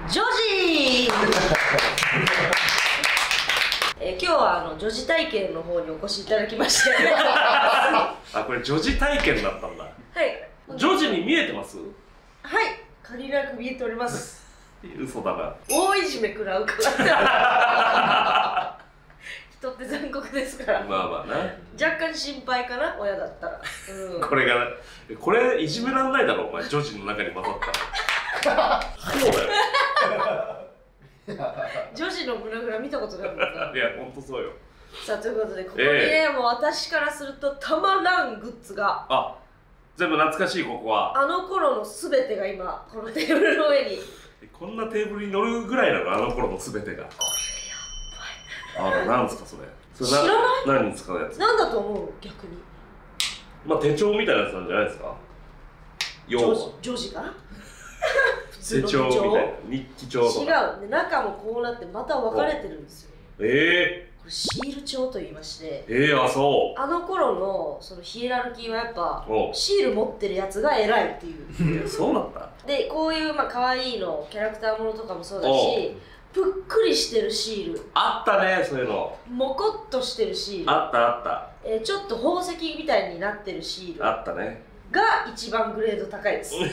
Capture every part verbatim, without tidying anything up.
ジョジーえー、今日はあの女児体験の方にお越しいただきましてあ、これ女児体験だったんだ。 はい女児に見えてます？ はい、限りなく見えております嘘だな。 大いじめ食らうから人って残酷ですから。 まあまあな。 若干心配かな、親だったら、うん、 これがこれいじめらんないだろお前、女児の中に混ざったらそうだよ女児の胸ぐら見たことないもんな。いや、ほんとそうよ。 さあ、ということでここにね、えー、もう私からするとたまらんグッズが、あ、 全部懐かしい。ここはあの頃のすべてが今このテーブルの上に。 こんなテーブルに乗るぐらいなの、あの頃のすべてが。これやばい。あ、なんですかそれ。それ知らない？ 何に使うやつ？ なんだと思う？逆に。 まあ手帳みたいなやつなんじゃないですか。 要は女児が手帳みたいな、日記帳とか。 違う、中もこうなってまた分かれてるんですよ。 ええー、 これシール帳と言いまして、 ええー、あ、そう。 あの頃のそのヒエラルキーはやっぱシール持ってるやつが偉いっていう。 そうなんだ。 で、こういうまあ可愛いのキャラクターものとかもそうだし、ぷっくりしてるシールあったね、そういうの。 もこっとしてるシールあったあった。 えー、ちょっと宝石みたいになってるシールあったねが一番グレード高いですで、同じ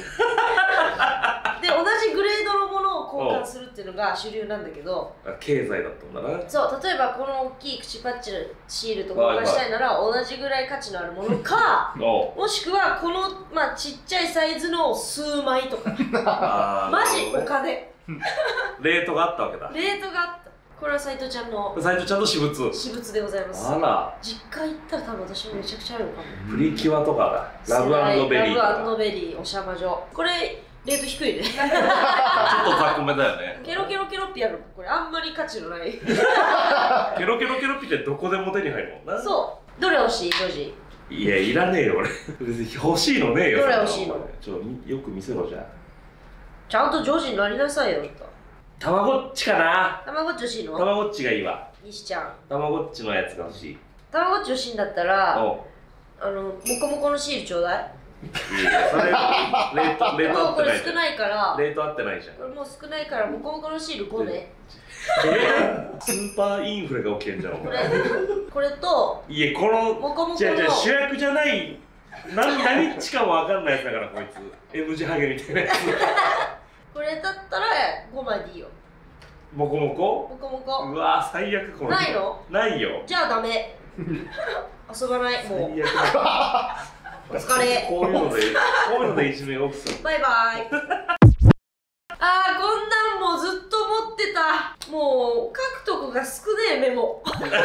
グレードのものを交換するっていうのが主流なんだけど、 経済だったんだな。 そう、例えばこの大きい口パッチのシールと交換したいなら、同じぐらい価値のあるものかもしくはこの、まあ、ちっちゃいサイズの数枚とかマジお金レートがあったわけだ。 レートがあった。これは斎藤ちゃんの斎藤ちゃんの私物私物でございます。 あら、 実家行ったら多分私もめちゃくちゃあるのかも。 プリキュアとかだ。ラブ&ベリーとか。 ラブ&ベリー、おしゃ魔女。これレート低いね。ちょっと雑魚めだよね。 ケロケロケロッピやる。これあんまり価値のない。ケロケロケロッピってどこでも手に入るもんな。 そう。どれ欲しい、ジョジー？いや、いらねえよ俺。別に欲しいのねえよ。 どれ欲しいの？ ちょっとよく見せろじゃあ。 ちゃんとジョジになりなさいよ。 たまごっちかな。 たまごっち欲しいの？ たまごっちがいいわ。 西ちゃん。 たまごっちのやつが欲しい。 たまごっち欲しいんだったら、あの、もこもこのシールちょうだい。 いや、それ、レート、レート合ってない。 もうこれ少ないから。 レート合ってないじゃん。これもう少ないから、もこもこのシールごね。 えー、スーパーインフレが起きてんじゃん。 これ、これと、 いや、この、 もこもこの。 じゃあじゃあ主役じゃない、何、何っちかもわかんないやつだから、こいつ。M 字ハゲみたいなやつ。 これだったらごまいでいいよ。 もこもこ？ もこもこ。 うわー、最悪。これないの？ ないよ。 じゃあダメ。遊ばない、もう。お疲れ。 こういうので、こういうのでいじめが起きた。 バイバイ。あー、こんなんもずっと持ってた。もう書くとこが少ねえメモ。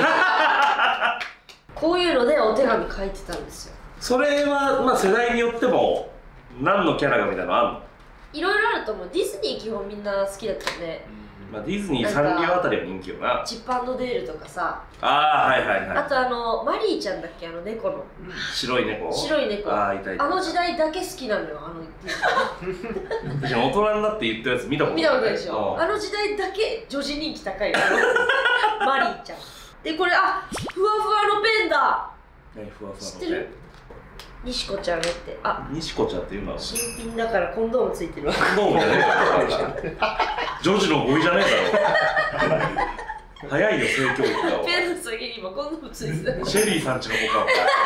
こういうのでお手紙書いてたんですよ。 それはまあ世代によっても何のキャラがみたいなのあんの？ いろいろあると思う。ディズニー基本みんな好きだったよね。 まあディズニー、サンリオあたりは人気よな。 チップ&デールとかさ。 ああ、はいはいはい。 あとあのマリーちゃんだっけ、あの猫の。 白い猫。 白い猫。 ああ、いたいた。 あの時代だけ好きなのよ、あの。 私大人になって言ったやつ見たことない。 見たことないでしょ。あの時代だけ女児人気高いよ。マリーちゃん。でこれ、あ、ふわふわのペンだ。 何ふわふわのペン？知ってる？ 西子ちゃんねって。あ、 西子ちゃんっていうのは新品だからコンドームついてるわ。 コンドームじゃねえだろ。ジョージの語彙じゃねえだろ。早いよ、性教育が。 ペンの先に今コンドームついてた。 シェリーさんちの子か。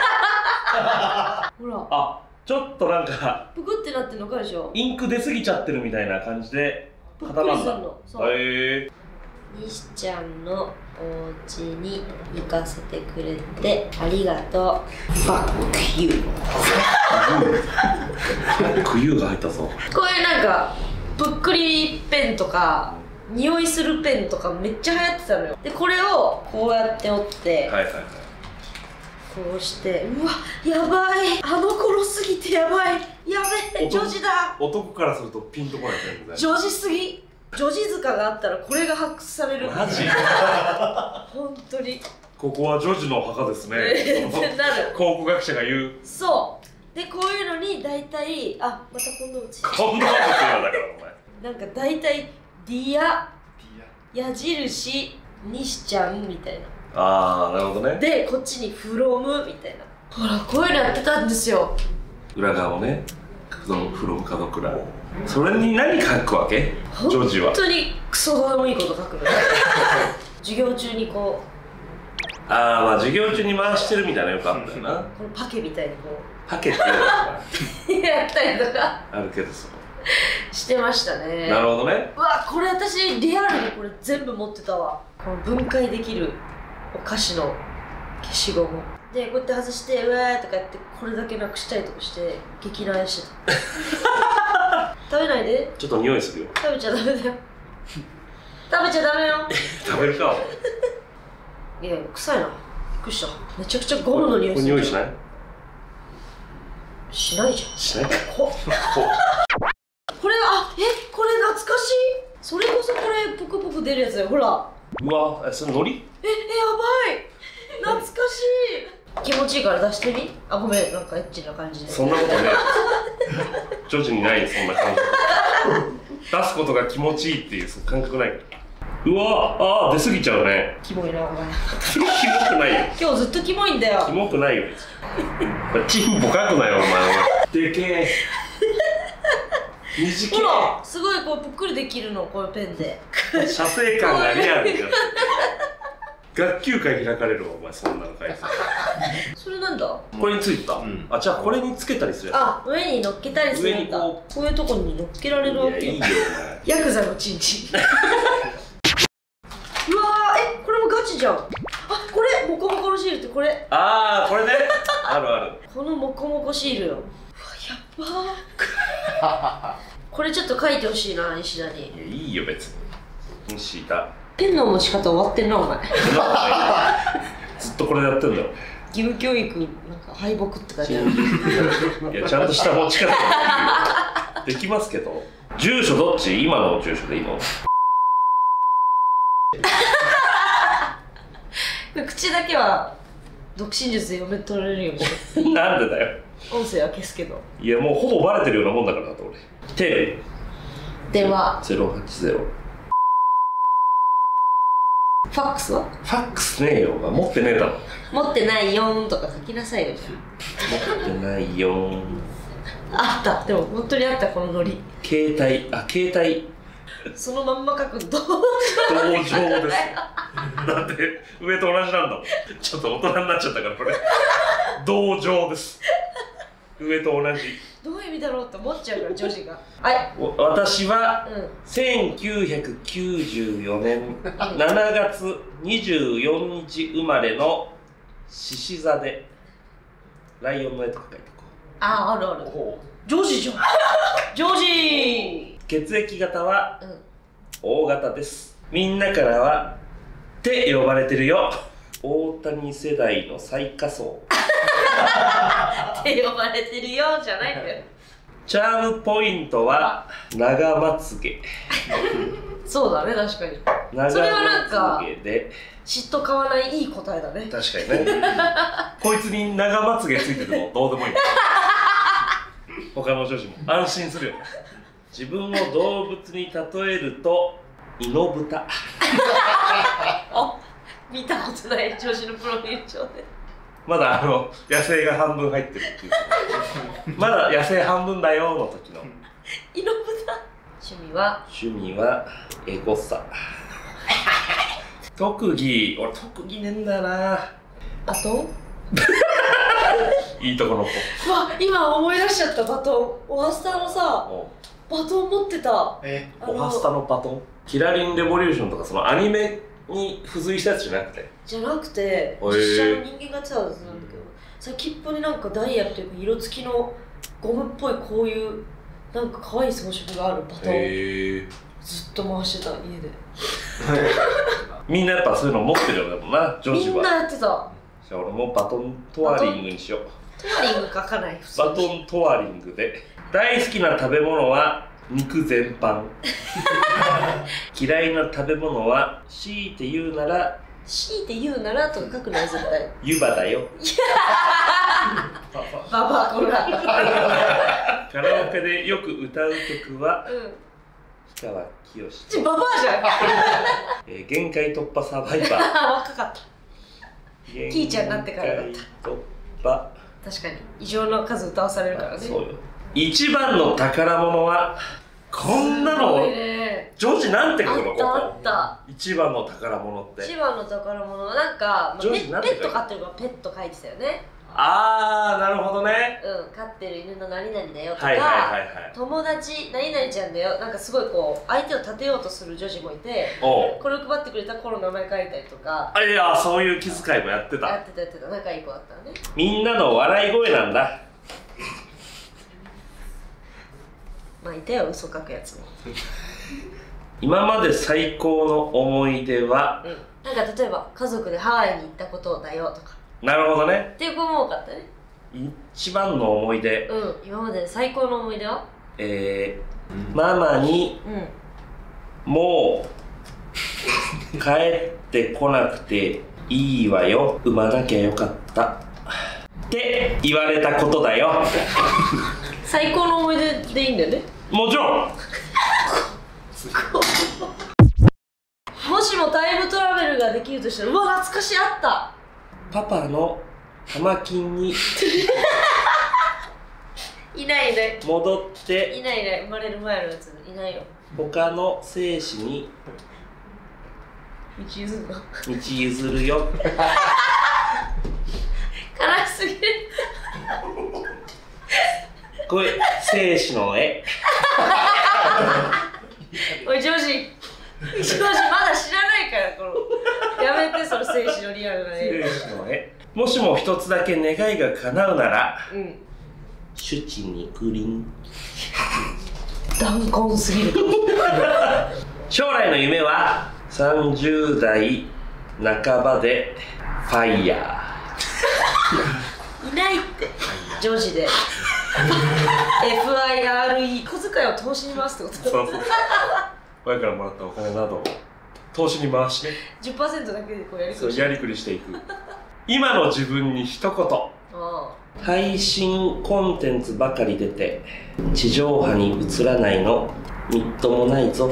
ほら。 あ、ちょっとなんかぷくってなってるのかでしょ。 インク出過ぎちゃってるみたいな感じでぷっくりするの。そう。 へえ。 西ちゃんのお家に行かせてくれてありがとう。Fuck you。 Fuck you が入ったぞ。 こういうなんかぷっくりペンとか匂いするペンとかめっちゃ流行ってたのよ。でこれをこうやって折って、はいはいはい、こうして、うわやばい、あの頃すぎてやばい、やべえ、女児だ。 男からするとピンとこないね。 女児すぎ。女児塚があったらこれが発掘される。 マジ？ 本当に。 ここは女児の墓ですね。 なる。 考古学者が言う。 そう。でこういうのに大体、あ、またコンドームついてる。 コンドームっていうのだからお前。なんか大体ディア、矢印、西ちゃんみたいな。 ああ、なるほどね。 でこっちにフロムみたいな。ほらこういうのやってたんですよ。 裏側をね。 フロムフロム門倉。それに何書くわけ？ジョージは本当にクソどうでもいいこと書くの。授業中にこう、ああ、まあ授業中に回してるみたいなのよくあったよな。 このパケみたいにこうパケっていうのやったりとかあるけどさ。 してましたね。 なるほどね。 うわ、これ私リアルにこれ全部持ってたわ。この分解できるお菓子の消しゴムで、こうやって外してうわーとかやってこれだけなくしたりとかして激悩みしてた。食べないで。 ちょっと匂いするよ。 食べちゃダメだよ。食べちゃダメよ。 食べるか。 いや、臭いな。びっくりした。めちゃくちゃゴムの匂いする。 匂いしない？ しないじゃん。 しない。 ここれ、あ、え、これ懐かしい。それこそこれポクポク出るやつだよ。ほら。 うわ、え、それ海苔？ え、え、やばい。懐かしい。気持ちいいから出してみ。あ、ごめん、なんかエッチな感じで。 そんなことね。ジョージにないよ、そんな感覚。出すことが気持ちいいっていう感覚ないから。うわ、あー、出過ぎちゃうね。 キモいな、お前。 キモくないよ。 今日ずっとキモいんだよ。 キモくないよ。チンポ書くなよ、お前。でけえ。短い。 ほら、すごいこうぷっくりできるの、こういうペンで。 写生感がリアルになって学級会開かれるわ、お前、そんなの書いて。 それなんだ？ これについてた、うん、あ、じゃあこれにつけたりするやつ。 あ、上に乗っけたりするんだ。こうこういうとこに乗っけられるわけ。 いや、いいよ、 ヤクザのチンチン。うわー、え、これもガチじゃん。あ、これモコモコのシールってこれ。 ああ、これね。あるある。 このモコモコシールよ。うわ、やっばー。これちょっと書いてほしいな、西田に。 いや、いいよ、別に。西田。 ペンの持ち方終わってんな、お前。 ずっとこれでやってんだよ。 義務教育、なんか敗北って書いてある。いや、ちゃんとした持ち方ができますけど。住所どっち？今の住所でいいの？ 口だけは独身術で読め取れるように。 なんでだよ。 音声は消すけど。 いや、もうほぼバレてるようなもんだからだって俺。テレ電話ゼロはちゼロ。 ファックスは？ ファックスねえよ。持ってねえだろ。 持ってないよーんとか書きなさいよ、じゃあ。 持ってないよーん。 あった。でも本当にあった、このノリ。 携帯、あ、携帯。 そのまんま書く同情。 同情です。だって上と同じなんだもん。ちょっと大人になっちゃったからこれ。同情です。上と同じ。 どういう意味だろうって思っちゃうから女子が。はい。 私は、うん、せんきゅうひゃくきゅうじゅうよねんしちがつにじゅうよっか生まれの獅子座でライオンの絵とか描いてこう。 ああ、あるある。ジョージじゃん。ジョージ。 血液型は、うん、O 型です。みんなからはって呼ばれてるよ。大谷世代の最下層。 って呼ばれてるよじゃないんだよ。 チャームポイントは長まつげ。 そうだね、確かに。それはなんか嫉妬買わないいい答えだね。確かにね。こいつに長まつげついててもどうでもいい。他の女子も安心するよ。自分を動物に例えるとイノブタ。 あ、見たことない女子のプロフィール帳で。 まだあの野生が半分入ってるっていう。まだ野生半分だよの時の。 イノブタ。趣味は？ 趣味はエゴサ。特技、俺特技ねえんだよな。 バトン？ いいとこの子。 うわ、今思い出しちゃった。バトン。オハスタのさ、バトン持ってた。 え、オハスタのバトン？キラリンレボリューションとかそのアニメに付随したやつじゃなくて？ じゃなくて、実写の人間がやってたはずなんだけど、先っぽになんかダイヤっていうか色付きのゴムっぽいこういうなんか可愛い装飾があるバトン。へ、ずっと回してた、家で。 みんなやっぱそういうの持ってるようだもんな、女子は。 みんなやってた。 じゃあ俺もバトントワリングにしよう。 トワリング書かない。 バトントワリングで。大好きな食べ物は肉全般。嫌いな食べ物は強いて言うなら強いて言うならとか書くのよ、絶対。 湯葉だよ。 ババアこら。 カラオケでよく歌う曲は、うん、氷川きよし。 ちババアじゃん。 えー、限界突破サバイバー。 若かった。キーちゃんになってからだった。 突破。 確かに異常な数歌わされるからね。 そうよ。 一番の宝物はこんなの、ね、ジョージなんて書くの？ あったあった。 一番の宝物って。 一番の宝物はなんか、まあ、ペ, ペット飼ってるからペット書いてたよね。 あー、なるほどね。 うん、飼ってる犬の何々だよとか、友達何々ちゃんだよ、なんかすごいこう相手を立てようとする女児もいて、これを配ってくれた子の名前書いたりとか。 あ、いや、そういう気遣いもやってた。 やってたやってた、仲いい子だったね。 みんなの笑い声なんだ。 まあいたよ、嘘書くやつも。 今まで最高の思い出は、 うん、なんか例えば家族でハワイに行ったことだよとか。 なるほどね。 っていう子も多かったね。 一番の思い出、 うん、今まで最高の思い出はえー、ママに、うん、もう帰ってこなくていいわよ、産まなきゃよかったって言われたことだよ。 最高の思い出でいいんだよね。 もちろん。 もしもタイムトラベルができるとしたら、うわ、懐かしい、あった。 パパの玉金にいないいない。 戻っていないいない、生まれる前のやついないよ。 他の精子に道譲るの。 道譲るよ。 悲しすぎる。 これ精子の絵。 おいジョージ、ジョージまだ知らないから、このやめて、その精子のリアルな絵。 精子の絵。もしも一つだけ願いが叶うなら、 うん、 シュチ肉林。 弾痕すぎる。 将来の夢はさんじゅう代半ばでファイヤー。いないってジョージで。エフアイアールイー 小遣いを投資に回すってこと。 そうそう。親からもらったお金などを投資に回してじゅっパーセント だけでこうやりくりしてやりくりしていく。今の自分に一言。 ああ、 配信コンテンツばかり出て地上波に映らないのみっともないぞ。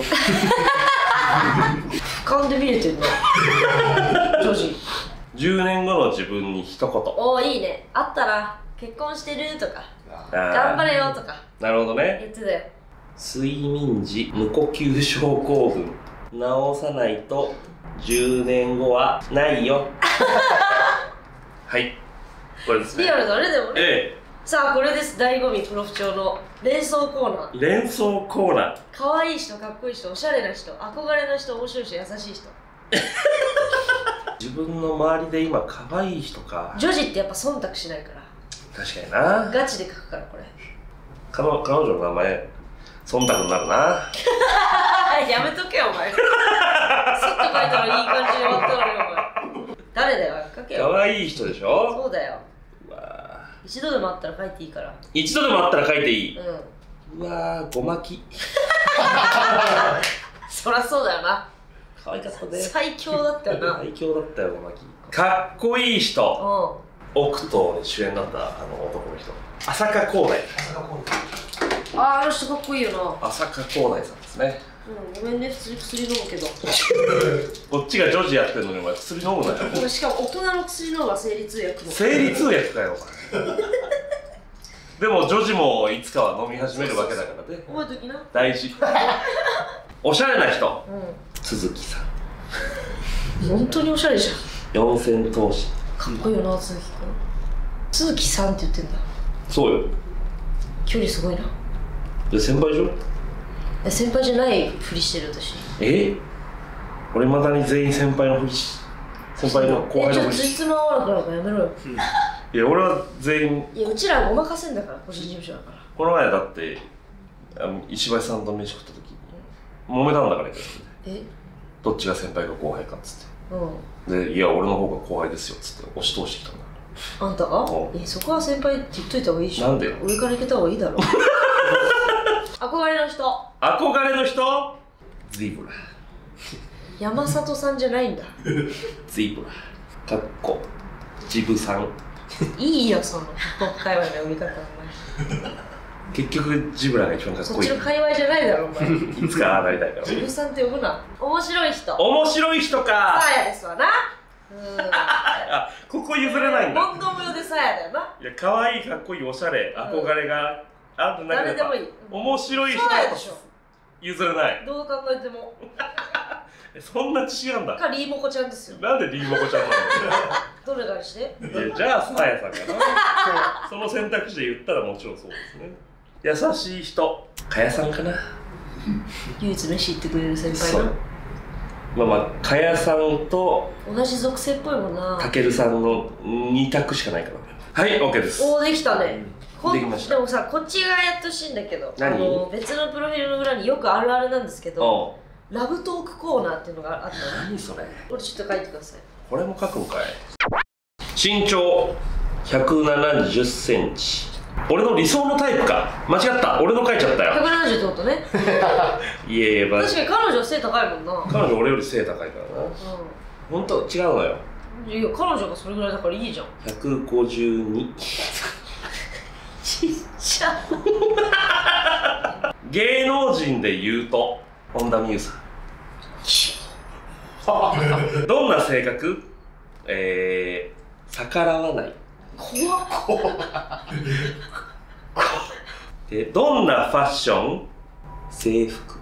俯瞰で見れてるの。ジョージ。 じゅうねんごの自分に一言。 おお、いいね。あったら結婚してるとか頑張れよとか。 なるほどね。 言ってたよ。 睡眠時無呼吸症候群治さないとじゅうねんごはないよ。はい、これですね。 リアルだね、でもね。 ええ、 さあ、これです。醍醐味プロフ長の連想コーナー。 連想コーナー。 可愛い人、かっこいい人、おしゃれな人、憧れの人、面白い人、優しい人。 自分の周りで今可愛い人か。 女児ってやっぱ忖度しないから。 確かにな。 ガチで書くから、これ。 彼女彼女の名前忖度になるな。 やめとけよお前。スッと書いたらいい感じで終わったのよお前。誰だよ、書けよ。 可愛い人でしょ。 そうだよ。 うわ、 一度でもあったら書いていいから。 一度でもあったら書いていい。 うん。 うわー、ごまき。 そりゃそうだよな。 可愛かったね。 最強だったよな。 最強だったよ、ごまき。かっこいい人。奥と主演だったあの男の人。浅香光大。 ああ、あの人かっこいいよな。 浅香光大さんですね。 うん、ごめんね、普通に薬飲むけど。 こっちがジョージやってるのにお前薬飲むなよ。 しかも大人の薬の方が生理痛薬の。 生理痛薬かよお前。でもジョージもいつかは飲み始めるわけだからね。 覚えときな。 大事。おしゃれな人。 うん。 鈴木さん。 本当におしゃれじゃん。 四千頭身。 かっこいいよな、鈴木くん。鈴木さんって言ってんだ。 そうよ。 距離すごいな。 で、先輩でしょ。 先輩じゃないふりしてる私。 え？俺まだに全員先輩のふりし、先輩の後輩のふり。 え、ちょっとついつま合わなくなるからやめろよ。 いや、俺は全員。 いや、うちらごまかせんだから、個人事務所だから。 この前だってあの石橋さんと飯食った時に揉めたんだからね。 え？ どっちが先輩か後輩かっつって。 うん。 で、いや、俺の方が後輩ですよっつって押し通してきたんだ。 あんたが？え、そこは先輩って言っといた方がいいでしょ。 なんでよ。 上から行けた方がいいだろ。憧れの人。 憧れの人？ゼブラ。 山里さんじゃないんだ。 ゼブラ。かっこジブさん。 いいよ、その界隈の読み方。 結局ジブラが一番かっこいい。 そっちの界隈じゃないだろお前。 いつかああなりたいから。 ジブさんって呼ぶな。面白い人。 面白い人か。 サーヤですわな。うん。 あ、ここ譲れないんだ。 問答無用でサーヤだよな。 いや、可愛いかっこいいおしゃれ憧れがあんたなんか誰でもいい。 面白い人だと譲れない。 どう考えても。 そんな知識なんだ。 かリーモコちゃんですよ。 なんでリーモコちゃんなの？ どれかにして。 じゃあサーヤさんかな。その選択肢で言ったらもちろんそうですね。優しい人、かやさんかな。 唯一飯行ってくれる先輩な。 まあまあ、かやさんと同じ属性っぽいもんな。 たけるさんのに択しかないから。はい、オッケーです。 おお、できたね。 できました。 でもさ、こっち側やってほしいんだけど、 何？ あの別のプロフィールの裏によくあるあるなんですけど、ラブトークコーナーっていうのがあったの。 何それ？ これちょっと書いてください。 これも書くんかい。身長ひゃくななじゅっセンチ。俺の理想のタイプか。間違った。俺の書いちゃったよ。 ひゃくななじゅうってことね。 いやいや、 確かに彼女背高いもんな。 彼女俺より背高いからな。本当違うのよ。 いや、彼女がそれぐらいだからいいじゃん。 ひゃくごじゅうに。 ちっちゃ。 芸能人で言うと本田望結さん。どんな性格？えー、逆らわない。 怖っ。怖っ。 で、どんなファッション？制服。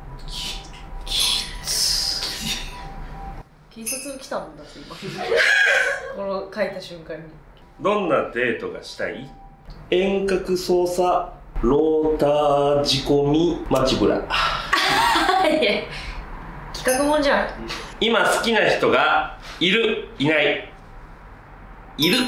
警察が来たもんだって今。この書いた瞬間に。どんなデートがしたい？遠隔操作、ローター仕込み、街ブラ。企画もんじゃん。今好きな人がいる、いない。いる。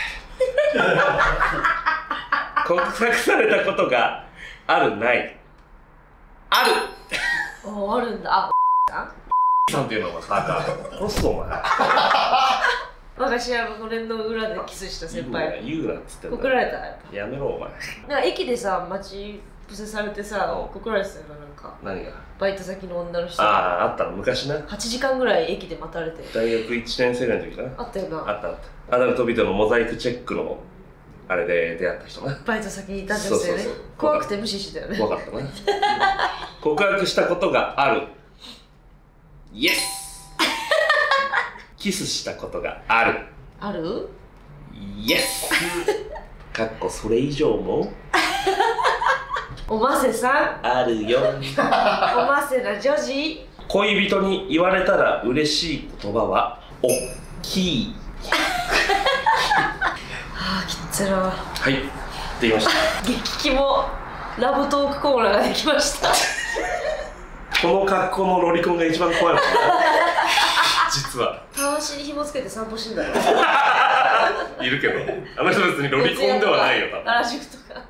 告白されたことがある、ない。ある。 お、あるんだ。あ、 さんっていうのがバカ。殺すぞお前。 私はこれの裏でキスした先輩。 言うなっつってんだ。 告られた。 やめろお前。 なんか駅でさ、待ち伏せされてさ、告られてたよな、なんか。 何が？ バイト先の女の人。 ああ、あったの昔な。 はちじかんぐらい駅で待たれて。 大学いちねん生ぐらいの時かな。 あったよな。 あったあった。アダルトビデオのモザイクチェックのあれで出会った人な。 バイト先にいた女性ね。怖くて無視してたよね。 怖かったな。告白したことがある。イエス。キスしたことがある。 ある？ イエス。かっこそれ以上も。 おませさん。 あるよ。おませな女児。 恋人に言われたら嬉しい言葉はおっきい。 はあ、きつら。 はい、できました。 激キモラブトークコーナーができました。 この格好のロリコンが一番怖いのかな。実はたわしに紐つけて散歩してんだよ。 いるけど、あの人別にロリコンではないよ多分。 原宿とか